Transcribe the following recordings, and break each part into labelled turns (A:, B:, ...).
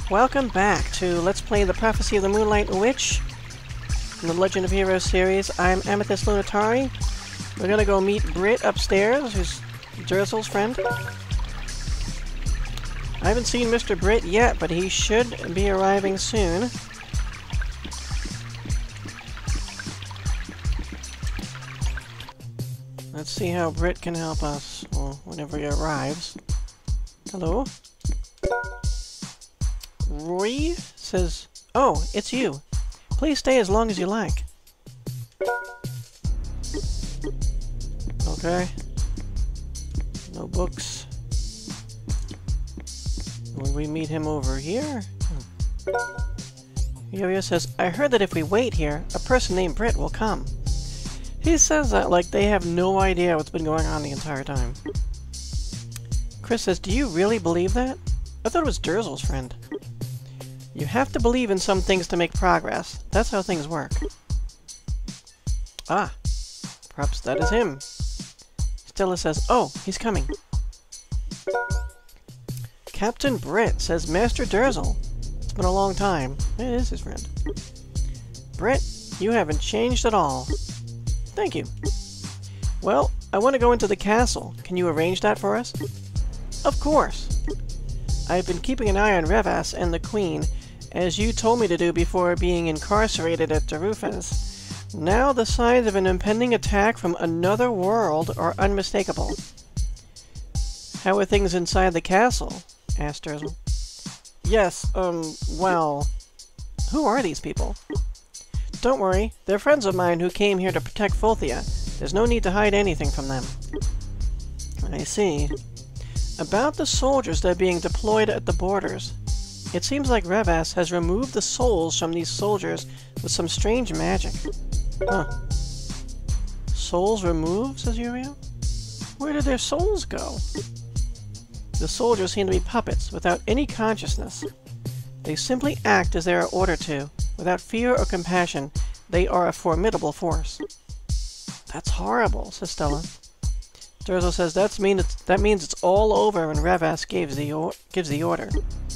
A: Welcome back to Let's Play the Prophecy of the Moonlight Witch in the Legend of Heroes series. I'm Amethyst Lunatari. We're gonna go meet Britt upstairs, who's Durzel's friend. I haven't seen Mr. Britt yet, but he should be arriving soon. Let's see how Britt can help us, well, whenever he arrives. Hello? Roy says, "Oh, it's you. Please stay as long as you like." Okay. No books. Will we meet him over here? Yo-Yo says, "I heard that if we wait here, a person named Britt will come." He says that like they have no idea what's been going on the entire time. Chris says, "Do you really believe that? I thought it was Durzel's friend." You have to believe in some things to make progress. That's how things work. Ah, perhaps that is him. Stella says, "Oh, he's coming." Captain Britt says, "Master Durzel. It's been a long time." It is his friend. "Britt, you haven't changed at all." "Thank you." "Well, I want to go into the castle. Can you arrange that for us?" "Of course. I've been keeping an eye on Revas and the Queen, as you told me to do before being incarcerated at Revas. Now the signs of an impending attack from another world are unmistakable." "How are things inside the castle?" asked Durzel. "Yes, well... Who are these people?" "Don't worry, they're friends of mine who came here to protect Fulthia. There's no need to hide anything from them." "I see. About the soldiers that are being deployed at the borders. It seems like Revas has removed the souls from these soldiers with some strange magic." "Huh. Souls removed?" says Uriel. "Where did their souls go?" "The soldiers seem to be puppets, without any consciousness. They simply act as they are ordered to. Without fear or compassion, they are a formidable force." "That's horrible," says Stella. Durzel says, that means it's all over when Revas gives the order."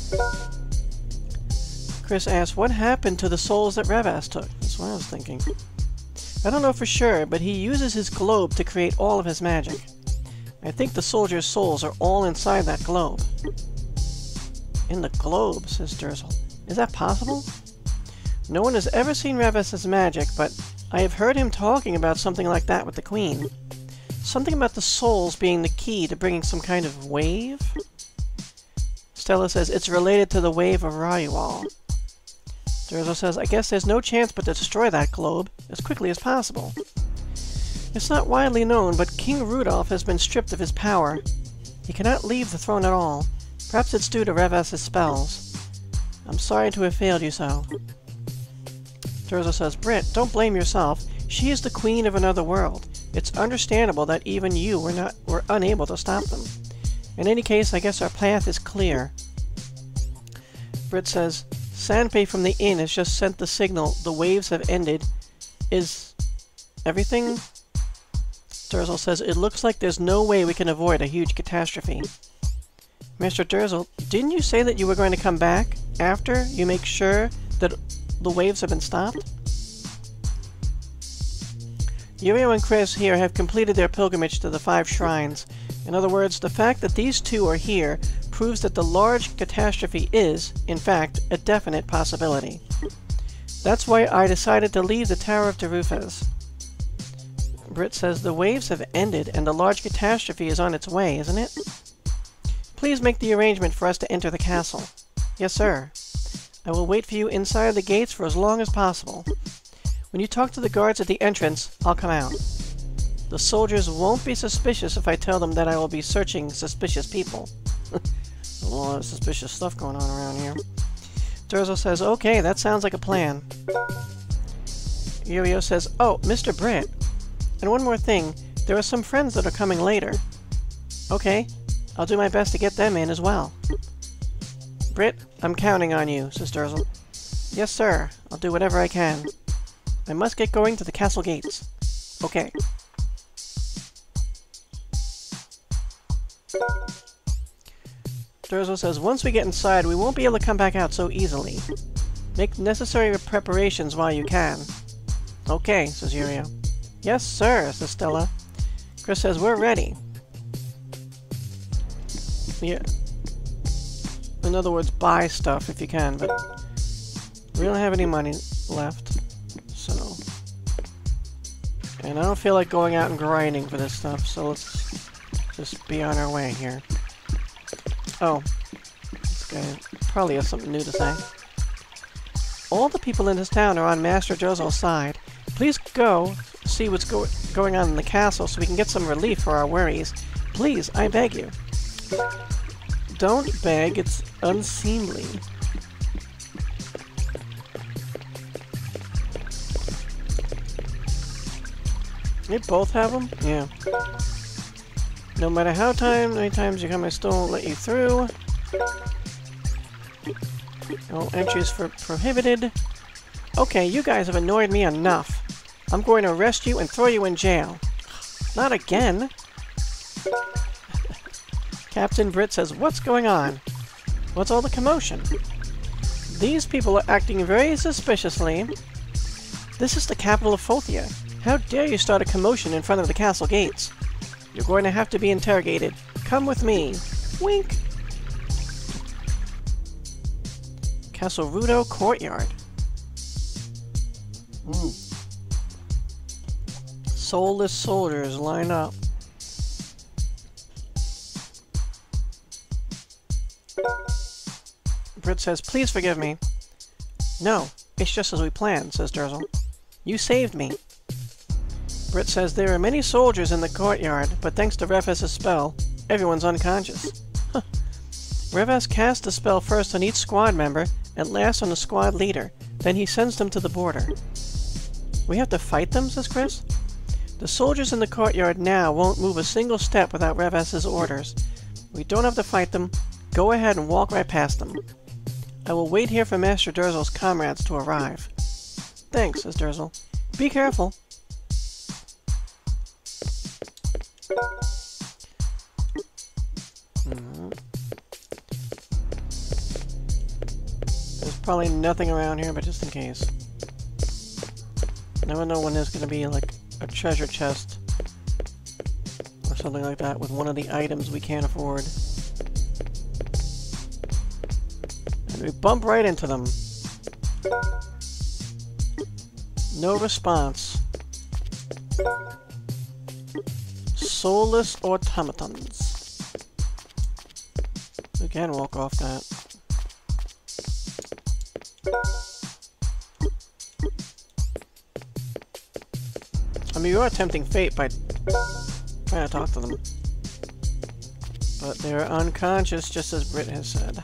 A: Chris asks, "What happened to the souls that Revas took?" That's what I was thinking. "I don't know for sure, but he uses his globe to create all of his magic. I think the soldiers' souls are all inside that globe." "In the globe," says Durzel. "Is that possible?" "No one has ever seen Revas' magic, but I have heard him talking about something like that with the Queen. Something about the souls being the key to bringing some kind of wave?" Stella says, "It's related to the Wave of Raual." Durzel says, "I guess there's no chance but to destroy that globe as quickly as possible. It's not widely known, but King Rudolph has been stripped of his power. He cannot leave the throne at all. Perhaps it's due to Revas' spells. I'm sorry to have failed you so." Durzel says, "Britt, don't blame yourself. She is the queen of another world. It's understandable that even you were unable to stop them. In any case, I guess our path is clear." Britt says, "Sanpei from the inn has just sent the signal. The waves have ended. Is everything?" Durzel says, "It looks like there's no way we can avoid a huge catastrophe." "Mr. Durzel, didn't you say that you were going to come back after you make sure that the waves have been stopped?" Uriel and Chris here have completed their pilgrimage to the 5 shrines. In other words, the fact that these two are here proves that the large catastrophe is, in fact, a definite possibility. That's why I decided to leave the Tower of Revas." Britt says, "The waves have ended and the large catastrophe is on its way, isn't it? Please make the arrangement for us to enter the castle." "Yes, sir. I will wait for you inside the gates for as long as possible. When you talk to the guards at the entrance, I'll come out. The soldiers won't be suspicious if I tell them that I will be searching suspicious people." A lot of suspicious stuff going on around here. Durzel says, "Okay, that sounds like a plan." Uriel says, "Oh, Mr. Britt. And one more thing, there are some friends that are coming later." "Okay, I'll do my best to get them in as well." "Britt, I'm counting on you," says Durzel. "Yes, sir. I'll do whatever I can. I must get going to the castle gates." "Okay." Durzel says, once we get inside, we won't be able to come back out so easily. Make necessary preparations while you can. Okay, says Yurio. Yes, sir, says Stella. Chris says, we're ready. Yeah. In other words, buy stuff if you can, but we don't have any money left, so... And I don't feel like going out and grinding for this stuff, so let's just be on our way here. Oh. This guy probably has something new to say. All the people in this town are on Master Durzel's side. Please go see what's going on in the castle so we can get some relief for our worries. Please, I beg you. Don't beg, it's unseemly. They both have them? Yeah. No matter how many times you come, I still won't let you through. All entries prohibited. Okay, you guys have annoyed me enough. I'm going to arrest you and throw you in jail. Not again. Captain Britt says, what's going on? What's all the commotion? These people are acting very suspiciously. This is the capital of Fothia. How dare you start a commotion in front of the castle gates? You're going to have to be interrogated. Come with me. Wink. Castle Roudo Courtyard. Soulless soldiers line up. Britt says, please forgive me. No, it's just as we planned, says Durzel. You saved me. Britt says there are many soldiers in the courtyard, but thanks to Revas' spell, everyone's unconscious. Huh. Revas casts a spell first on each squad member, and last on the squad leader. Then he sends them to the border. We have to fight them, says Chris. The soldiers in the courtyard now won't move a single step without Revas' orders. We don't have to fight them. Go ahead and walk right past them. I will wait here for Master Durzel's comrades to arrive. Thanks, says Durzel. Be careful. There's probably nothing around here, but just in case. Never know when there's going to be, like, a treasure chest or something like that with one of the items we can't afford. And we bump right into them. No response. Soulless automatons. We can walk off that. I mean, you are tempting fate by trying to talk to them. But they're unconscious, just as Britt has said.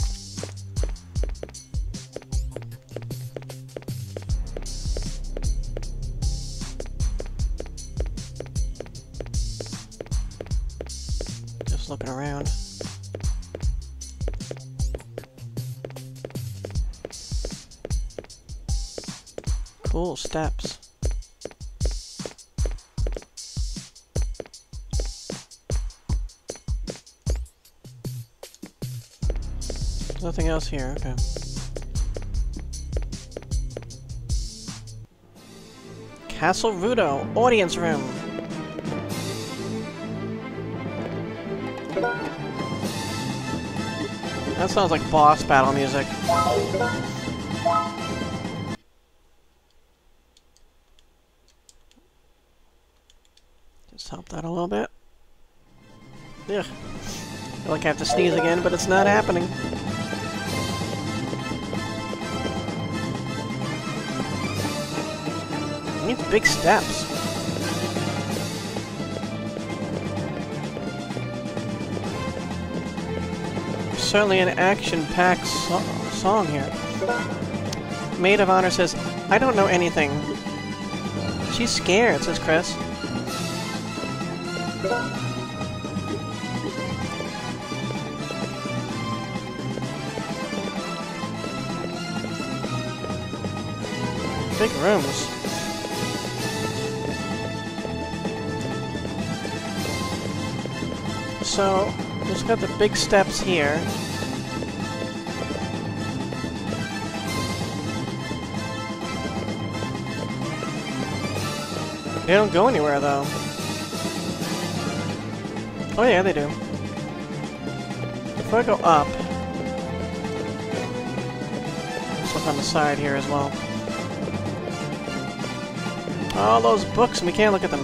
A: Just looking around. Cool steps. There's nothing else here, okay. Castle Roudo, audience room. That sounds like boss battle music. Just help that a little bit. Ugh. I feel like I have to sneeze again, but it's not happening. It's big steps. Certainly an action-packed song here. Maid of Honor says, I don't know anything. She's scared, says Chris. Big rooms. So, Just got the big steps here. They don't go anywhere, though. Oh yeah, they do. If I go up... Let's look on the side here as well. All those books, and we can't look at them.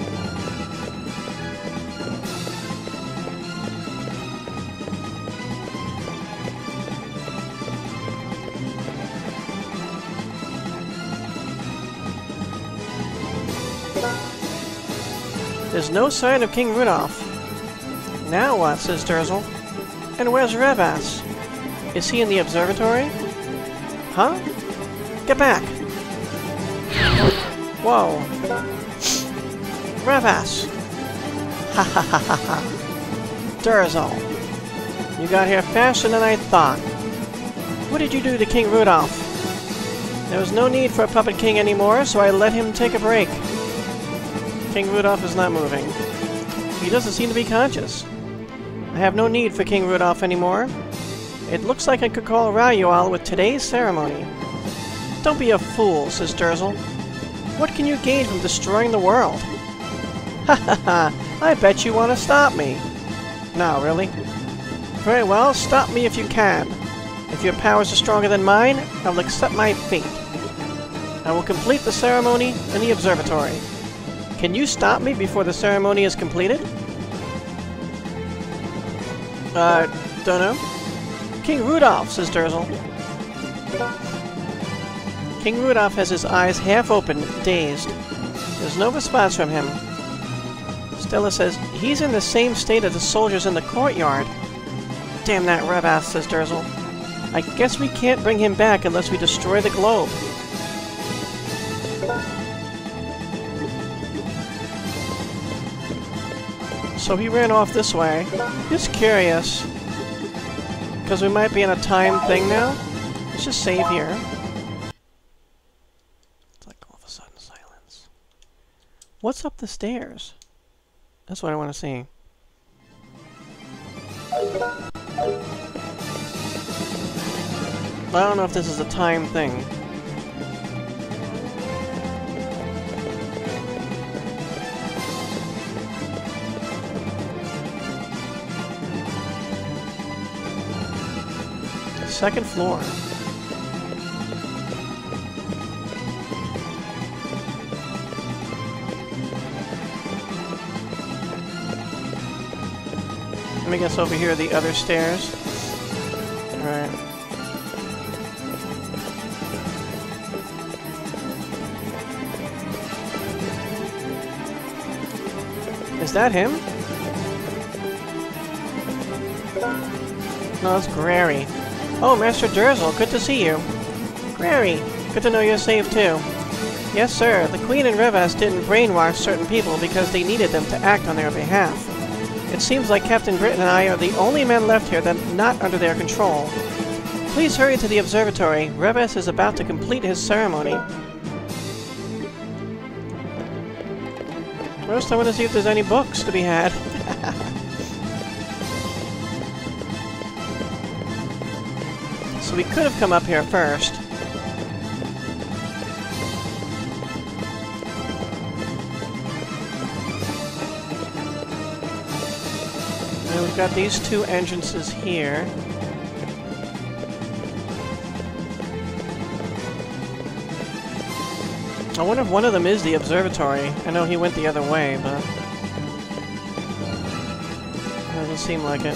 A: There's no sign of King Rudolph. Now what, says Tirasweel. And where's Revas? Is he in the observatory? Huh? Get back! Whoa. Revas! Ha ha ha ha ha. Tirasweel. You got here faster than I thought. What did you do to King Rudolph? There was no need for a puppet king anymore, so I let him take a break. King Rudolph is not moving. He doesn't seem to be conscious. I have no need for King Rudolph anymore. It looks like I could call Raual with today's ceremony. Don't be a fool, says Tirasweel. What can you gain from destroying the world? Ha ha ha! I bet you want to stop me. No, really? Very well, stop me if you can. If your powers are stronger than mine, I will accept my fate. I will complete the ceremony in the observatory. Can you stop me before the ceremony is completed? Don't know. King Rudolph, says Tirasweel. King Rudolph has his eyes half open, dazed. There's no response from him. Stella says, he's in the same state as the soldiers in the courtyard. Damn that Revas, says Tirasweel. I guess we can't bring him back unless we destroy the globe. So he ran off this way. Just curious. Because we might be in a time thing now. Let's just save here. It's like all of a sudden silence. What's up the stairs? That's what I want to see. I don't know if this is a time thing. Second floor. Let me guess over here the other stairs. Alright. Is that him? No, it's Grary. Oh, Master Tirasweel, good to see you. Grary, good to know you're safe too. Yes, sir, the Queen and Revas didn't brainwash certain people because they needed them to act on their behalf. It seems like Captain Britain and I are the only men left here that are not under their control. Please hurry to the observatory. Revas is about to complete his ceremony. First, I want to see if there's any books to be had. So we could have come up here first. And we've got these two entrances here. I wonder if one of them is the observatory. I know he went the other way, but... doesn't seem like it.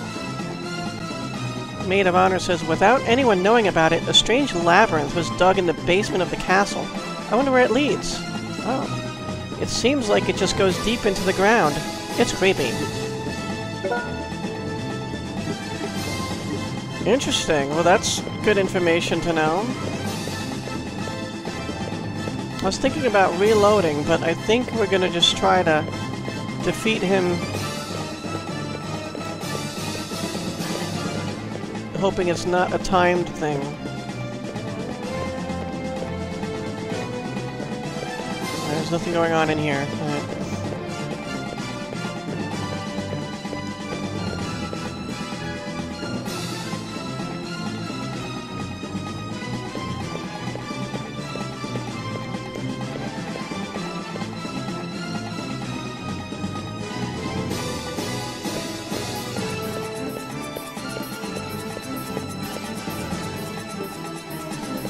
A: Maid of Honor says, without anyone knowing about it, a strange labyrinth was dug in the basement of the castle. I wonder where it leads. Oh. It seems like it just goes deep into the ground. It's creepy. Interesting. Well, that's good information to know. I was thinking about reloading, but I think we're gonna just try to defeat him, hoping it's not a timed thing. There's nothing going on in here.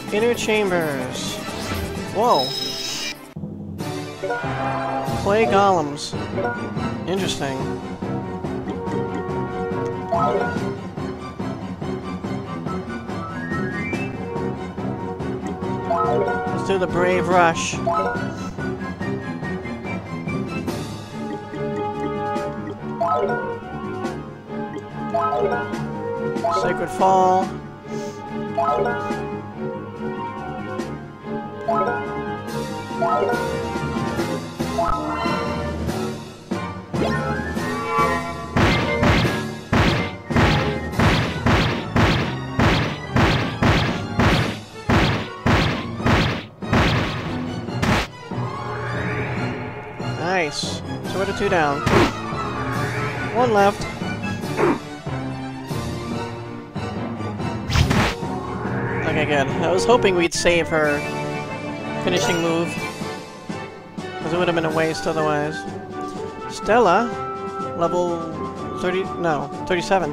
A: Inner chambers. Whoa. Clay golems. Interesting. Let's do the brave rush. Sacred Fall. Nice. So we're to 2 down. 1 left. Okay, good. I was hoping we'd save her finishing move, because it would have been a waste otherwise. Stella, level 30, no, 37.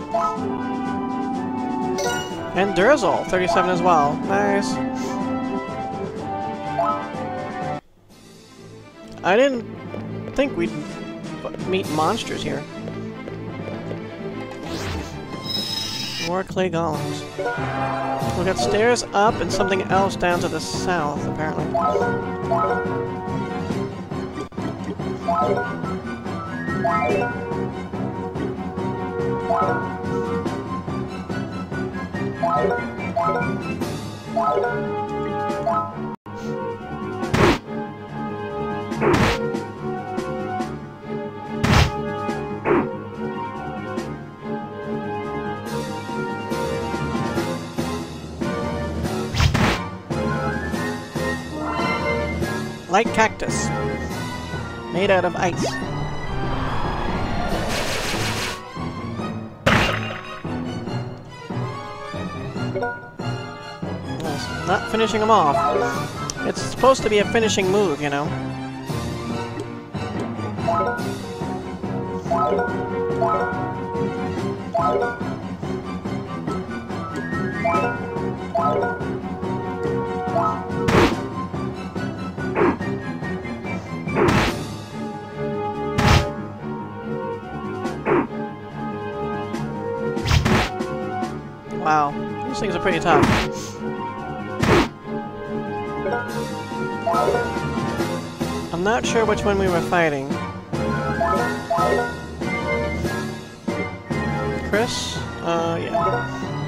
A: And Tirasweel, 37 as well. Nice. I didn't think we'd meet monsters here. More clay golems. We got stairs up and something else down to the south, apparently. Light cactus. Made out of ice. Nice. Not finishing them off. It's supposed to be a finishing move, you know. Wow, these things are pretty tough. I'm not sure which one we were fighting. Chris? Yeah.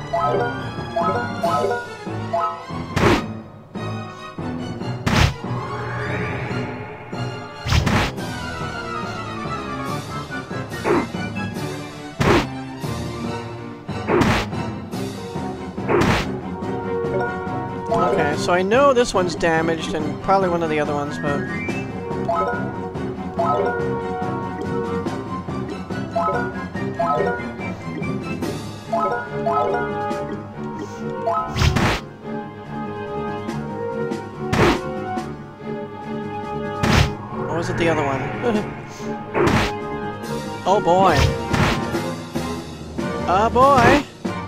A: Okay, so I know this one's damaged and probably one of the other ones, but... Or was it the other one? Oh boy. Oh boy!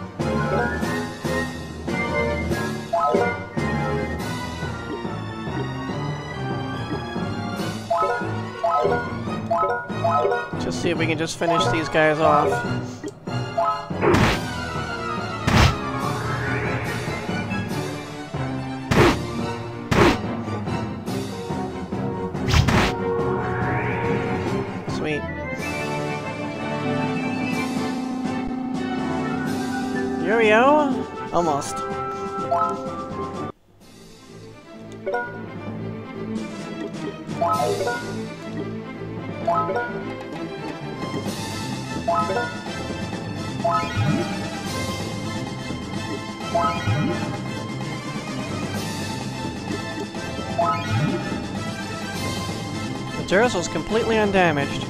A: Just see if we can just finish these guys off. Sweet. Here we go. Almost. The Tirasweel's completely undamaged.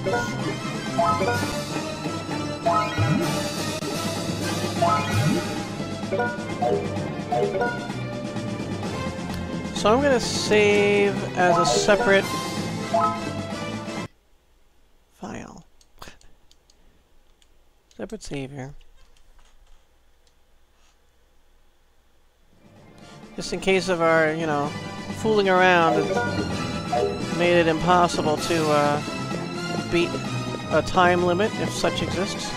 A: So I'm gonna save as a separate file. Separate save here. Just in case of our, you know, fooling around and made it impossible to beat a time limit, if such exists.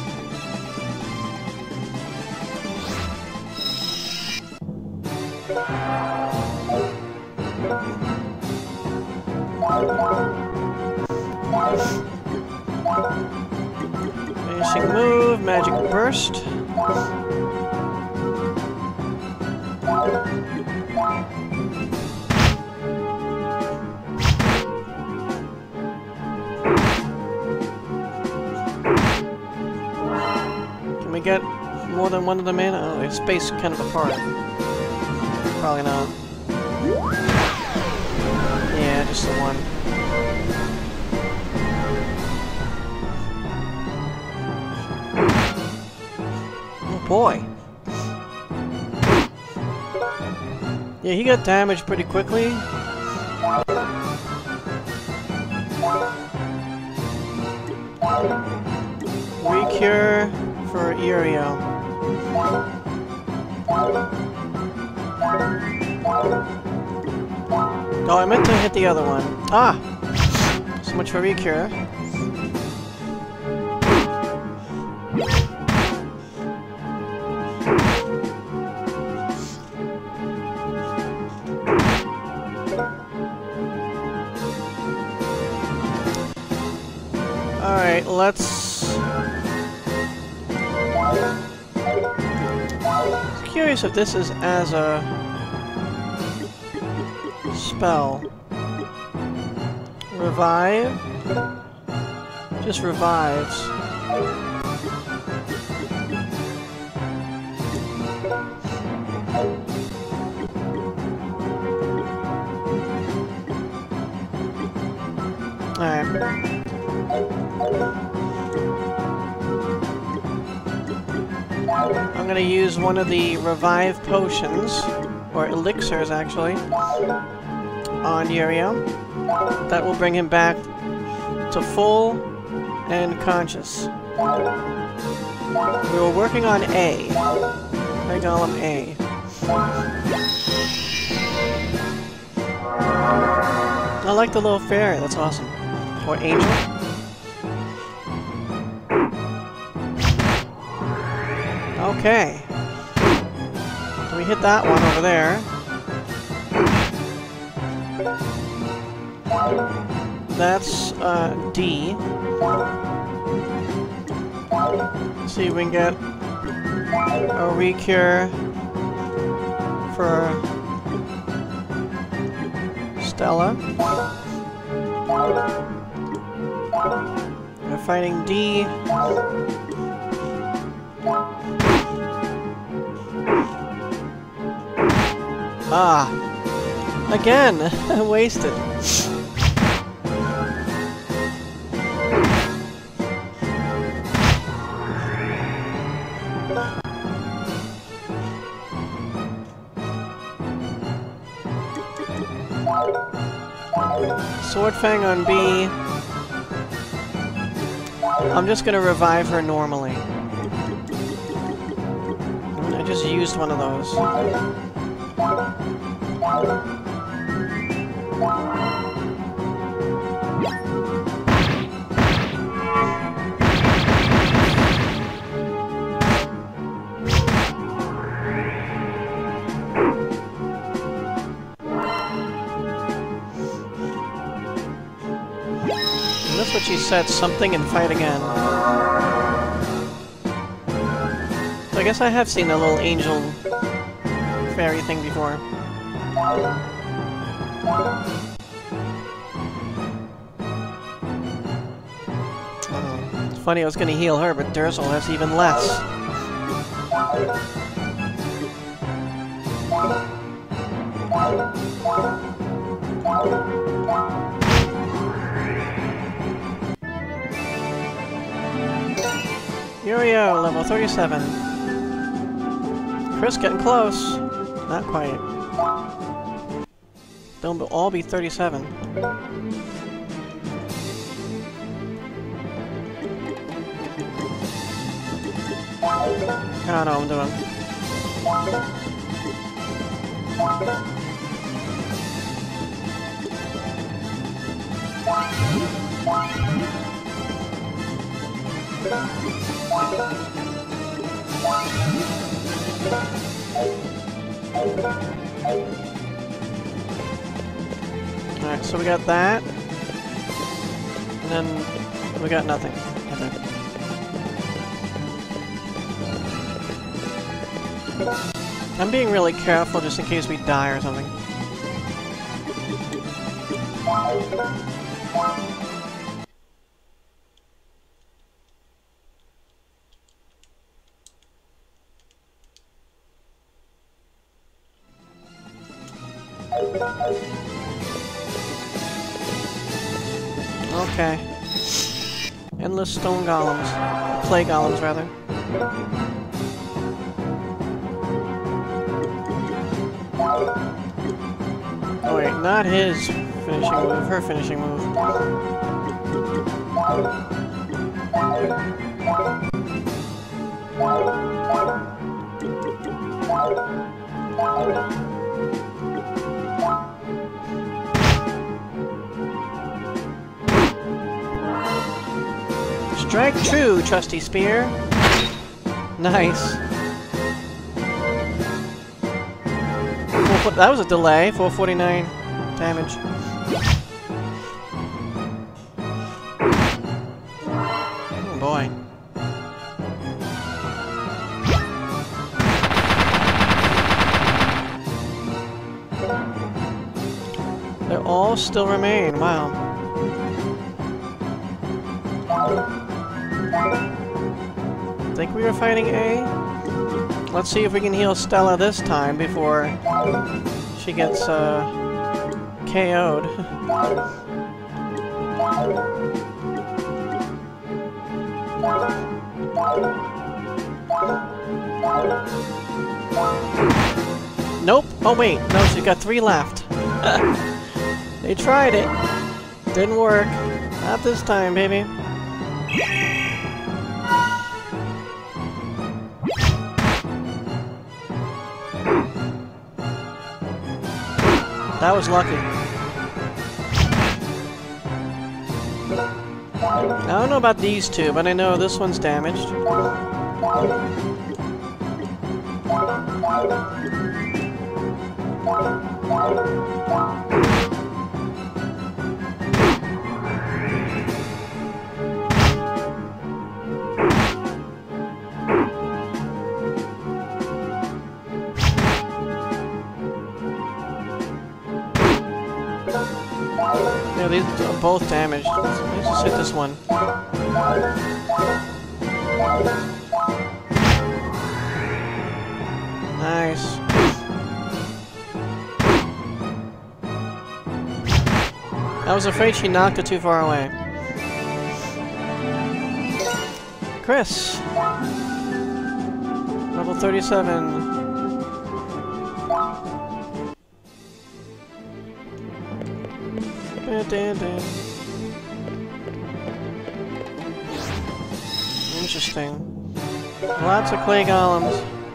A: Finishing move, magic burst. Can we get more than one of them in? Oh, they're spaced kind of apart. Probably not. Yeah, just the one. Oh boy. Yeah, he got damaged pretty quickly. Recure for Irio. Oh, I meant to hit the other one. Ah! So much for Recure. Alright, let's... I'm curious if this is as a spell. Revive? Just revives. Alright. I'm gonna use one of the revive potions, or elixirs actually, on Yurio. That will bring him back to full and conscious. We were working on A. I call him A. I like the little fairy, that's awesome. Or angel. Okay. So we hit that one over there. That's D. Let's see if we can get a recure for Stella. We're fighting D. Ah! Again! I wasted. Sword Fang on B. I'm just gonna revive her normally. I just used one of those. And that's what she said, something and fight again. So I guess I have seen a little angel fairy thing before. It's funny, I was gonna heal her, but Tirasweel has even less. Yurio, level 37. Chris getting close. Not quite. They'll all be 37. I don't know what I'm doing. Alright, so we got that. And then we got nothing. Okay. I'm being really careful just in case we die or something. Okay. Endless stone golems. Clay golems, rather. Oh wait, not his finishing move, her finishing move. Strike true, trusty spear. Nice. That was a delay. 449 damage. Oh boy. They all still remain. Wow. Think we were fighting A? Let's see if we can heal Stella this time before she gets KO'd. Nope. Oh wait, no, she's got 3 left. They tried it. Didn't work. Not this time, baby. That was lucky. I don't know about these two, but I know this one's damaged. Yeah, these are both damaged. Let's just hit this one. Nice. I was afraid she knocked it too far away. Chris! Level 37. Interesting. Lots of clay golems.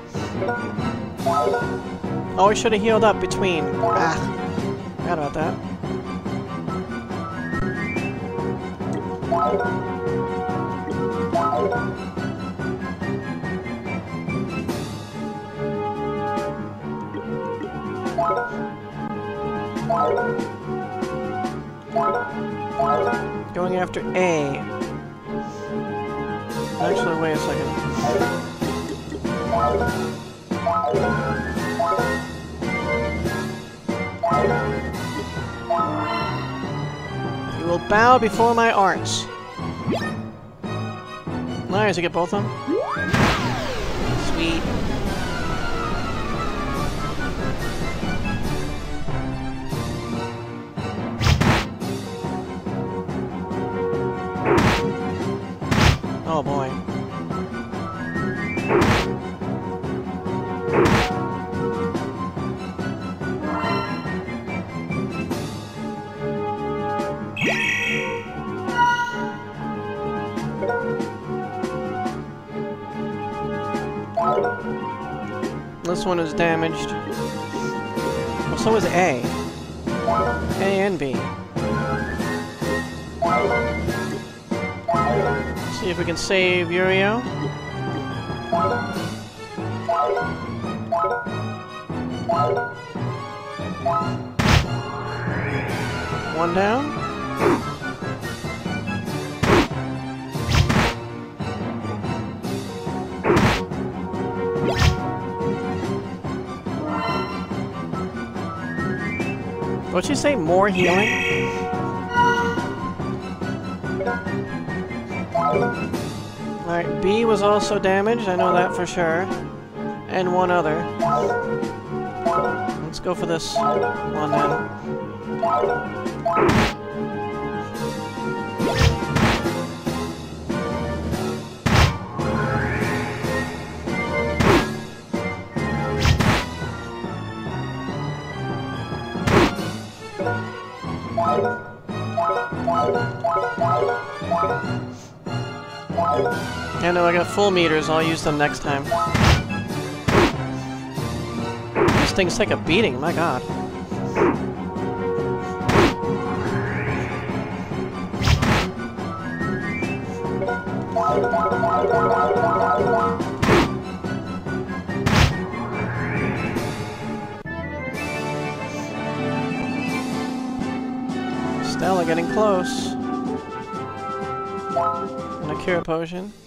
A: Oh, I should have healed up between. Ah, forgot about that. Going after A. Actually, wait a second. You will bow before my arts. Nice, I get both of them? Sweet. Oh boy. This one is damaged. so is A. A and B. See if we can save Yurio. One down. What'd you say? More healing? Alright, B was also damaged, I know that for sure. And one other. Let's go for this one then. I know I got full meters, I'll use them next time. These things take a beating, my god. Stella getting close. And a cure potion.